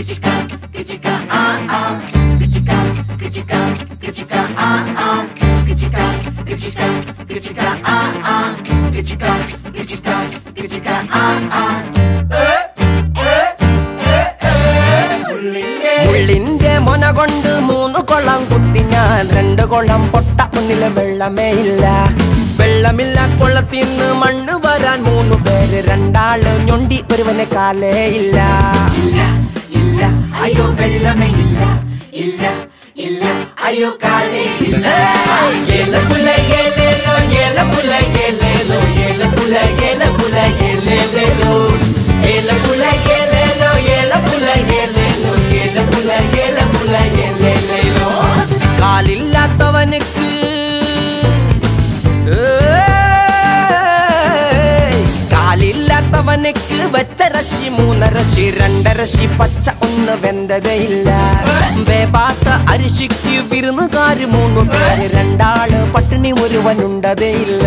മുള്ളിന്റെ മൊന കൊണ്ട് 3 കൊളം കുത്തി ഞാൻ 2 കൊളം പൊട്ട ഒന്നിലെ വെള്ളമേ വെള്ളമില്ല കൊള്ളത്തിന്ന് മണ്ണ് വരാൻ 3 പേര് 2 ആള് ഞൊണ്ടി ഒരുവനെ കാലേ ഇല്ല അയ്യോ വെള്ളമേ ഇല്ല അയ്യോ കാലേ ഇല്ല ഏലപ്പുല ഏലേലോ ഏലപ്പുല ഏലേലോ ഏലപ്പുല ഏലപ്പുല ഏലേലോ ഏലപ്പുല ഏലേലോ ഏലപ്പുല ഏലേലോ ഏലപ്പുല ഏലപ്പുല ഏലേലോ കാലില്ലാത്തവനുക്ക് കാലില്ലാത്തവനുക്ക് വെച്ച രശി 3 രശി 2 രശി പച്ച ഒന്ന് വെന്തതയില്ല വേപാത്ത അരിശിക്ക് വിരുന്നുകാര് 3 പേര് 2 ആള് പട്ടിണി ഒരുവനുണ്ടതയില്ല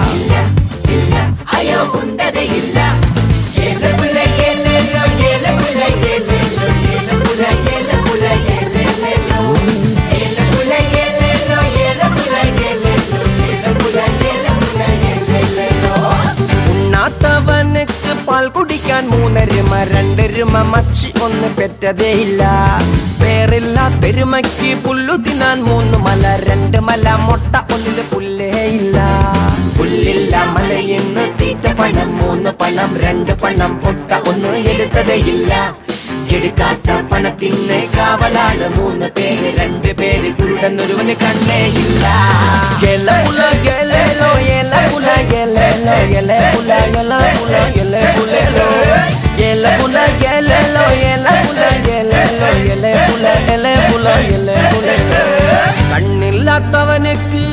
അയ്യോ ഉണ്ടതയില്ല ഏലപ്പുല ഏലേലോ ഏലപ്പുല ഏലേലോ ഏലപ്പുല ഏലപ്പുല ഏലേലോ ഏലപ്പുല ഏലേലോ ഏലപ്പുല ഏലേലോ ഏലപ്പുല ഏലപ്പുല ഏലേലോ ഉണ്ണാത്തവനുക്ക് പാൽ കുടിക്കാൻ 3 രമ 2 രമ മച്ചി ഒന്ന് പെറ്റതേയില്ല പേരില്ല പെരുമയ്ക്ക് പുല്ലു തിന്നാൻ 3 മല 2 മല മൊട്ട ഒന്നില് പുല്ലേ ഇല്ല പുല്ലില്ല മലയിന്ന് തീറ്റ പണം 3 പണം 2 പണം പൊട്ട ഒന്ന് എടുത്തതേയില്ല എടുക്കാത്ത പണത്തിന് കാവലാണ് 3 പേര് 2 പേര് കുരുടനൊരുവന് കണ്ണേയില്ല ഏലപ്പുല ഏലേലോ ഏലപ്പുല ഏലേലോ ഏലപ്പുല ഏലപ്പുല ഏലപ്പുലോ ഏലപ്പുല ഏലേലോ ഏലപ്പുല ഏലേലോ ഏലപ്പുല ഏലപ്പുല ഏലപ്പുലോ കണ്ണില്ലാത്തവനുക്ക്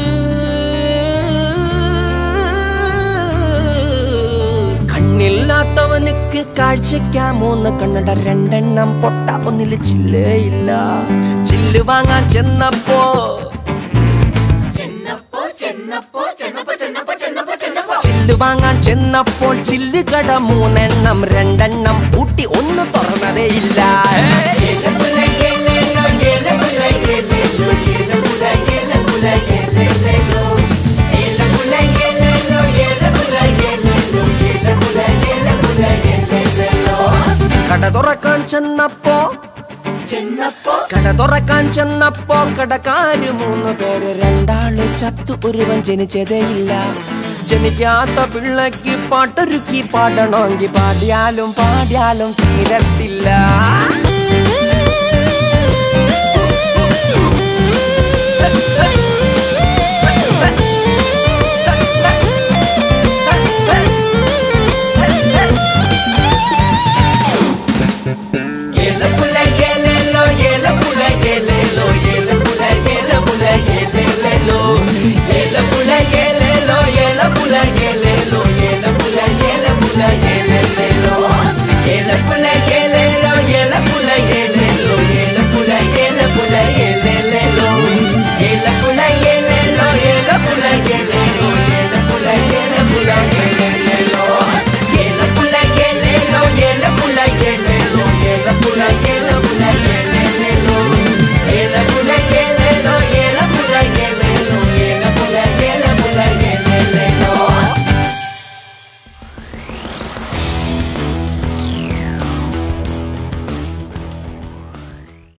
കണ്ണില്ലാത്തവനുക്ക് കാഴ്ചയ്ക്കാ 3 കണ്ണട 2 എണ്ണം പൊട്ട ഒന്നില് ചില്ലേ ഇല്ല ചില്ല് വാങ്ങാൻ ചെന്നപ്പോ ചില്ല് വാങ്ങാൻ ചെന്നപ്പോൾ ചില്ല് കട 3 എണ്ണം 2 എണ്ണം പൂട്ടി ഒന്ന് തുറന്നതേ ഇല്ല കട തുറക്കാൻ ചെന്നപ്പോ കടക്കാര് 3 പേര് 2 ആള് ചത്തു ഒരുവൻ ജനിച്ചതേ ഇല്ല ജനിക്കാത്ത പിള്ളക്ക് പാട്ടൊരുക്കി പാടണമെങ്കിൽ പാടിയാലും തീരത്തില്ല